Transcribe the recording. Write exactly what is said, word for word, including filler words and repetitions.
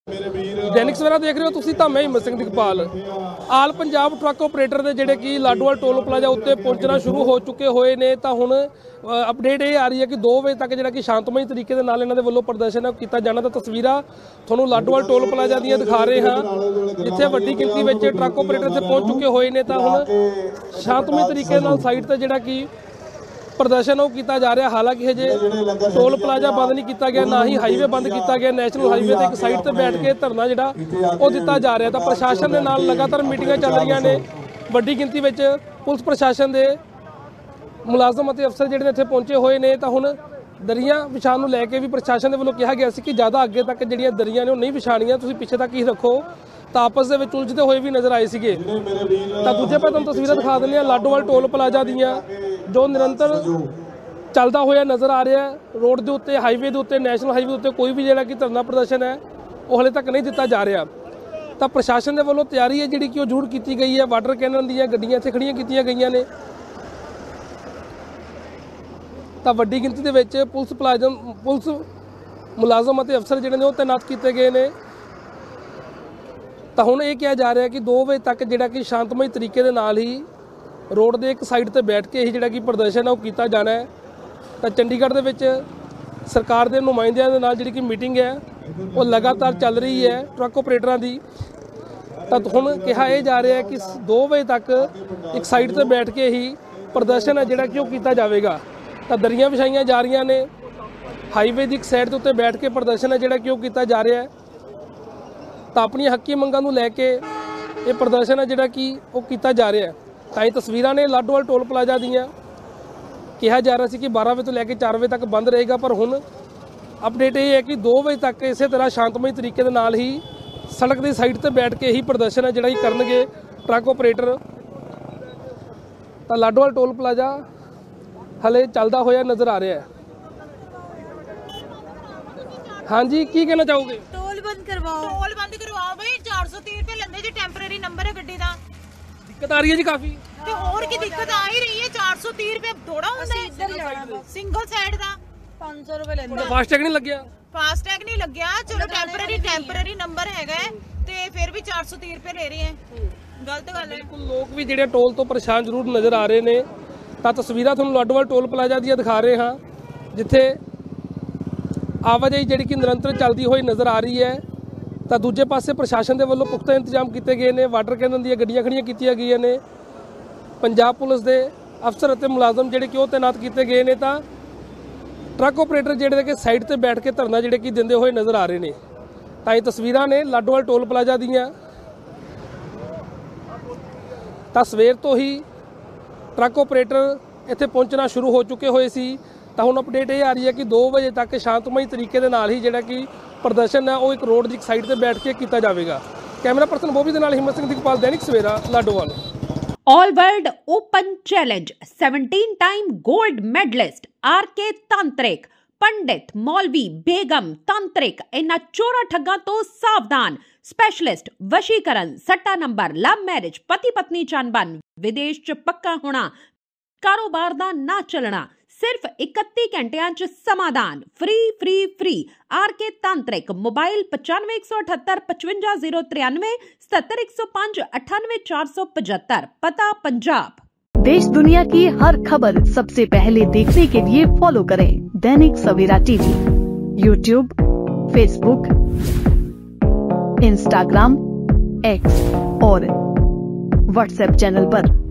दैनिक सवेरा देख रहे हो तुसीं तां मैं Himmat Singh Digpal. All Punjab truck operator दे जिहड़े कि लाडोवाल टोल प्लाजा उत्ते पहुंचना शुरू हो चुके होए ने तां हुण अपडेट ये आ रही है कि दो बजे तक जिहड़ा कि शांतमई तरीके दे नाल इन्हां दे वल्लों प्रदर्शन किया जाना। तां तस्वीरां तुहानूं लाडोवाल टोल प्लाजा दीयां दिखा रहे हां जिथे वड्डी गिणती विच ट्रक ऑपरेटर इत्थे पहुंच चुके होए ने। तां हुण शांतमई तरीके नाल साइड ते जिहड़ा कि प्रदर्शन वो किया जा रहा। हालांकि हजे टोल प्लाजा बंद नहीं किया गया, ना ही हाईवे बंद किया गया। नैशनल हाईवे एक साइड पर बैठ के धरना जिहड़ा वो दिता जा रहा। तो प्रशासन के नाल लगातार मीटिंगां चल रही ने। वड्डी गिणती विच पुलिस प्रशासन के मुलाजम और अफसर जिहड़े इत्थे पहुंचे हुए ने। तो हुण दरियां विछाउण नूं लैके भी प्रशासन के वल्लों कहा गया सी कि ज़्यादा अगे तक जिहड़ियां दरियां ने वो नहीं विछाणियां, तुसीं पिछे तक ही रखो। तो आपस दे विच उलझदे होए भी नज़र आए सीगे। तो दूजे पासे तुहानूं तस्वीरां दिखा दिंदे हां लाडोवाल टोल प्लाजा दीयां जो निरंतर चलता होया नज़र आ रहा है। रोड के उत्ते हाईवे के उत्ते नैशनल हाईवे उत्ते कोई भी जिहड़ा कि धरना प्रदर्शन है वो हले तक नहीं दिता जा रहा। तो प्रशासन के वल्लों तैयारी है जिहड़ी कि वो जरूर की गई है। वाटर कैनन दीयां गड्डियां इत्थे खड़ियां कीतियां गईयां ने। तो वड्डी गिणती दे विच पुलिस मुलाजम पुलिस मुलाजम और अफसर जिहड़े ने वो तैनात किए गए ने। तो हुण ये कहा जा रहा है कि दो बजे तक जिहड़ा कि शांतमई तरीके दे नाल ही रोड के एक साइड पर बैठ के ही जिहड़ा कि प्रदर्शन है वो किया जाना है। तो चंडीगढ़ दे विच सरकार के नुमाइंदियां दे नाल जिहड़ी कि मीटिंग है वो लगातार चल रही है ट्रक ऑपरेटरां दी। तो हुण कहा यह जा रहा है कि दो बजे तक एक साइड पर बैठ के ही प्रदर्शन है जिहड़ा कि वो किया जाएगा। तो दरियां विछाईयां जा रही ने। हाईवे की एक साइड के उत्ते बैठ के प्रदर्शन है जिहड़ा कि वो किया जा रहा है। तो अपनी हक्की मंगां नूं लैके ये प्रदर्शन है जिहड़ा कि वो किया जा रहा है। ताई तस्वीरां ने लाडोवाल टोल प्लाजा दीयां कहा जा रहा सी कि बारह बजे तो लैके चार बजे तक बंद रहेगा, पर हुण अपडेट ये है कि दो बजे तक इस तरह शांतमई तरीके दे नाल ही सड़क की साइड पर बैठ के ही प्रदर्शन है जिहड़ा कि करनगे ट्रक ऑपरेटर। तो लाडोवाल टोल प्लाजा हले चलदा होया नज़र आ रहा है। हाँ जी, की कहना चाहोगे? टोल बंद करवाओ, टोल बंद करवाओ भाई। चार सौ तीस रुपए लेंदे जी, टेंपरेरी नंबर है गड्डी दा। दिक्कत आ रही है जी काफी। ते और की दिक्कत आ ही रही है। चार सौ तीस रुपए थोड़ा हुंदा है सिंगल साइड दा। पाँच सौ रुपए लेंदे। फास्टैग नहीं लग्या? फास्टैग नहीं लग्या। चलो टेंपरेरी टेंपरेरी नंबर हैगा ते फिर भी चार सौ तीस रुपए ले रहे हैं। गलत गल है। बिल्कुल लोग भी जिहड़े टोल तो परेशान जरूर नज़र आ रहे ने। तो तस्वीरां तुहानूं लाडोवाल टोल प्लाजा दी दिखा रहे हाँ जिथे आवाजाही जिहड़ी कि निरंतर चलती हुई नज़र आ रही है। तो दूजे पासे प्रशासन के वल्लों पुख्ता इंतजाम किए गए हैं। वाटर कैनन दी गड्डियां खड़ियां कीतियां गईयां ने। पंजाब पुलिस के अफसर और मुलाजम जिहड़े कि वो तैनात किए गए हैं। तो ट्रक ऑपरेटर जिहड़े कि साइड पर बैठ के धरना जिहड़े कि दिंदे हुए नज़र आ रहे हैं। तो ये तस्वीरां ने लाडोवाल टोल प्लाजा दीयां। तो सवेर तो ही ट्रक ऑपरेटर इत्थे पहुंचना शुरू हो चुके हुए सी। तो हुण अपडेट ये आ रही है कि दो बजे तक शांतमई तरीके दे नाल ही जिहड़ा कि प्रदर्शन है वो एक रोड की साइड पर बैठ के किया जाएगा। कैमरा पर्सन बॉबी दे नाल हिम्मत Singh Digpal, Dainik Savera, Ladowal. All world open challenge seventeen time gold medalist R K Tantrik पंडित मौलवी बेगम तांत्रिक इन्हां चोरा ठग्गां तो सावधान। स्पेशलिस्ट वशीकरण, सट्टा नंबर, लव मैरिज, पति पत्नी चनबन, विदेश च पक्का होना, कारोबार दा ना चलना, सिर्फ इकत्ती घंटिया च समाधान। Free free free are K तांत्रिक। मोबाइल पचानवे एक सौ अठहत्तर पचवंजा जीरो तिरानवे सत्तर एक सौ पांच अठानवे चार सौ पचहत्तर। पता पंजाब। देश दुनिया की हर खबर सबसे पहले देखने के लिए फॉलो करें Dainik Savera TV, YouTube, Facebook, Instagram, X और व्हाट्सएप चैनल पर।